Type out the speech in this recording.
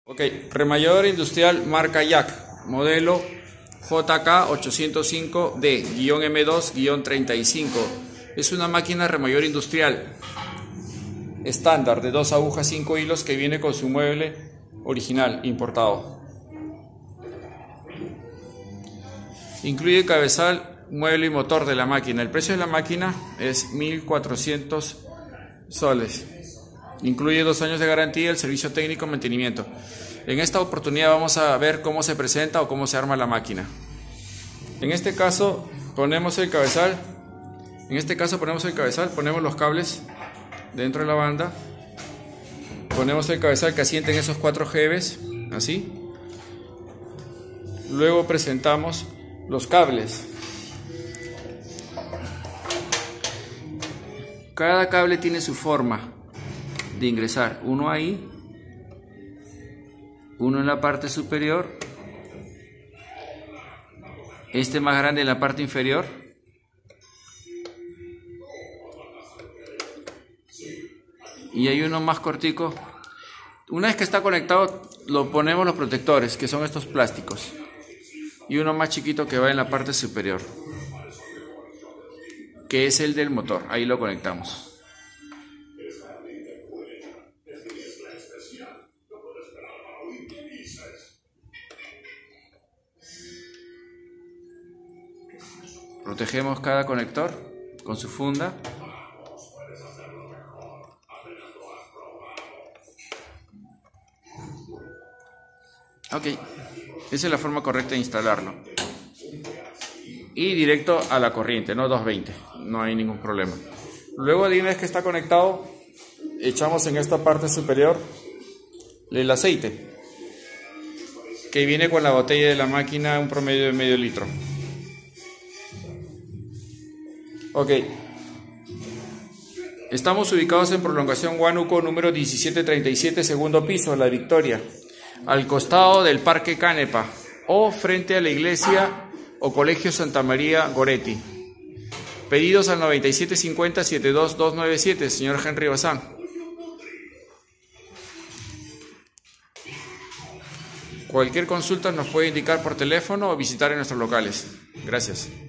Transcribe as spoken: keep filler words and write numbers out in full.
Ok, remalladora industrial marca Jack, modelo J K ochocientos cinco D M dos treinta y cinco. Es una máquina remalladora industrial estándar de dos agujas, cinco hilos, que viene con su mueble original importado. Incluye cabezal, mueble y motor de la máquina. El precio de la máquina es mil cuatrocientos soles. Incluye dos años de garantía, el servicio técnico, mantenimiento. En esta oportunidad vamos a ver cómo se presenta o cómo se arma la máquina. En este caso ponemos el cabezal. En este caso ponemos el cabezal, ponemos los cables dentro de la banda. Ponemos el cabezal que asienten esos cuatro jebes, así. Luego presentamos los cables. Cada cable tiene su forma de ingresar, uno ahí, uno en la parte superior, este más grande en la parte inferior, y hay uno más cortico. Una vez que está conectado, lo ponemos los protectores, que son estos plásticos, y uno más chiquito que va en la parte superior, que es el del motor. Ahí lo conectamos. Protegemos cada conector con su funda. Ok, esa es la forma correcta de instalarlo. Y directo a la corriente, no doscientos veinte, no hay ningún problema. Luego, de una vez que está conectado, echamos en esta parte superior el aceite, que viene con la botella de la máquina, un promedio de medio litro. Ok, estamos ubicados en Prolongación Huánuco número diecisiete treinta y siete, segundo piso, La Victoria, al costado del Parque Canepa, o frente a la iglesia o Colegio Santa María Goretti. Pedidos al noventa y siete cincuenta, setenta y dos doscientos noventa y siete, señor Henry Bazán. Cualquier consulta nos puede indicar por teléfono o visitar en nuestros locales. Gracias.